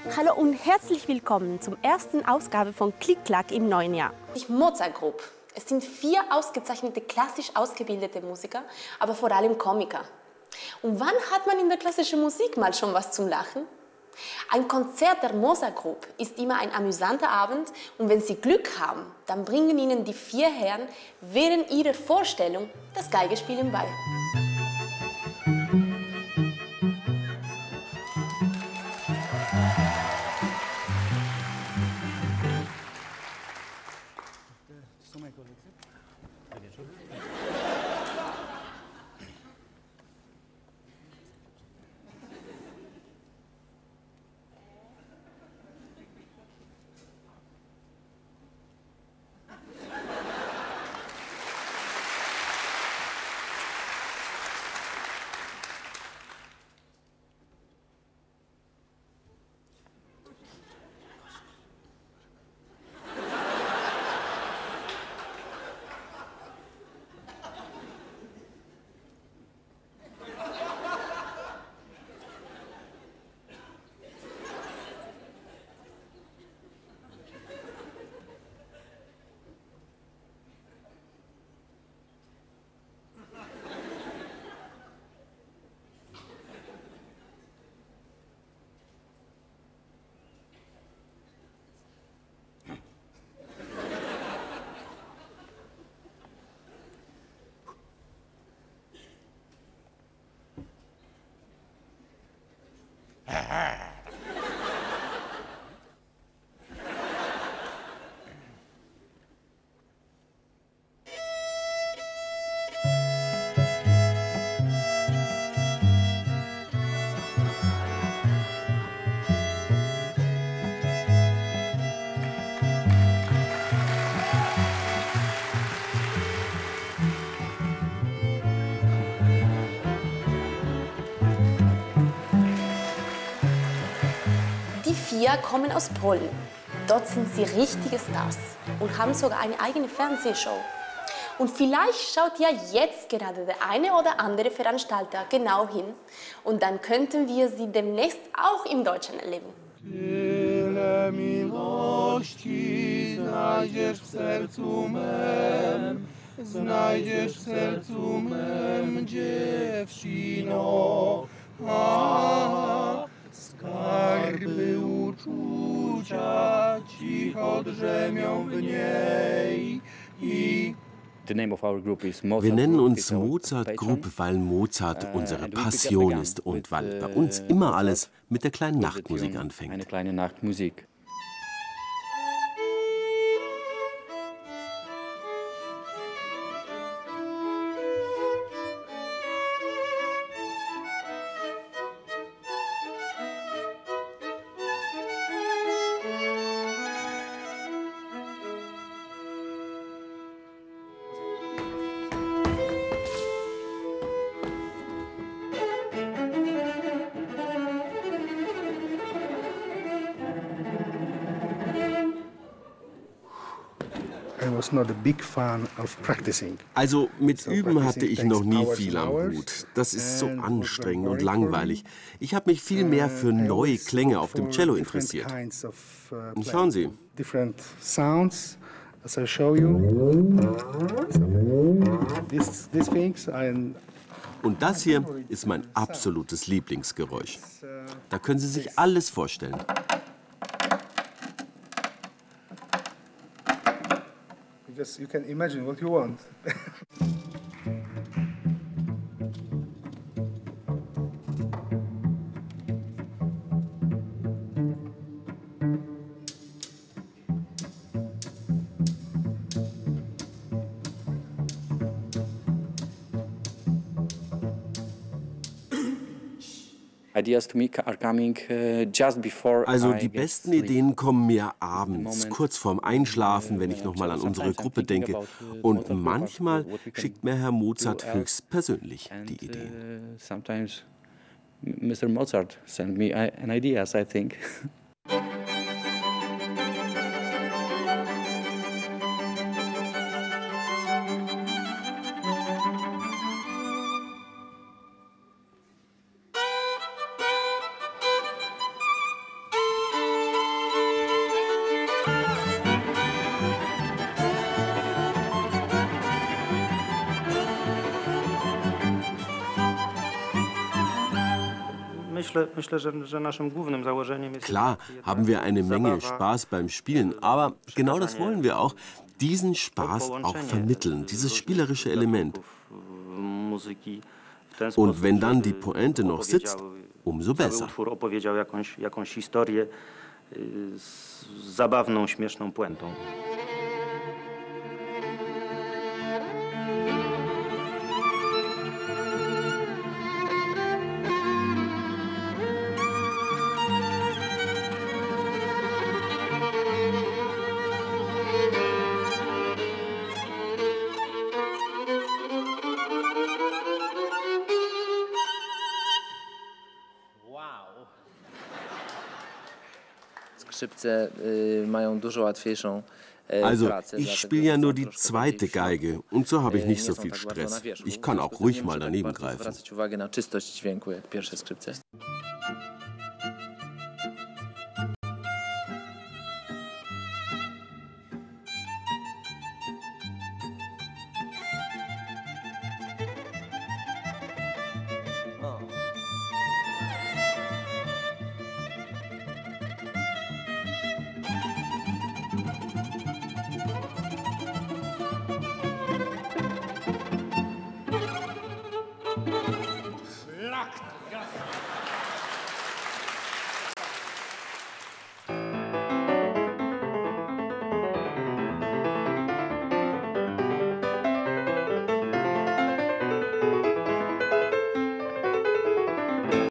Hallo und herzlich willkommen zur ersten Ausgabe von Klick-Klack im neuen Jahr. Die Mozart Group. Es sind 4 ausgezeichnete, klassisch ausgebildete Musiker, aber vor allem Komiker. Und wann hat man in der klassischen Musik mal schon was zum Lachen? Ein Konzert der Mozart Group ist immer ein amüsanter Abend und wenn Sie Glück haben, dann bringen Ihnen die 4 Herren während ihrer Vorstellung das Geigespielen bei. Die 4 kommen aus Polen. Dort sind sie richtige Stars und haben sogar eine eigene Fernsehshow. Und vielleicht schaut ja jetzt gerade der eine oder andere Veranstalter genau hin. Und dann könnten wir sie demnächst auch in Deutschland erleben. Tyle miłości znajdziesz w sercu mem, znajdziesz w sercu mem, dziewczyno. Skarby uczucia cicho drzemią w niej i Wir nennen uns Mozart Group, weil Mozart unsere Passion ist und weil bei uns immer alles mit der kleinen Nachtmusik anfängt. Also mit Üben hatte ich noch nie viel am Hut. Das ist so anstrengend und langweilig. Ich habe mich viel mehr für neue Klänge auf dem Cello interessiert. Schauen Sie. Und das hier ist mein absolutes Lieblingsgeräusch. Da können Sie sich alles vorstellen. You can imagine what you want. Also die besten Ideen kommen mir abends, kurz vorm Einschlafen, wenn ich nochmal an unsere Gruppe denke. Und manchmal schickt mir Herr Mozart höchstpersönlich die Ideen. Sometimes Mr. Mozart sent me an ideas, I think. Klar haben wir eine Menge Spaß beim Spielen, aber genau das wollen wir auch, diesen Spaß auch vermitteln, dieses spielerische Element. Und wenn dann die Pointe noch sitzt, umso besser. Zabawną, śmieszną puentą. Also, ich spiele ja nur die zweite Geige und so habe ich nicht so viel Stress. Ich kann auch ruhig mal daneben greifen.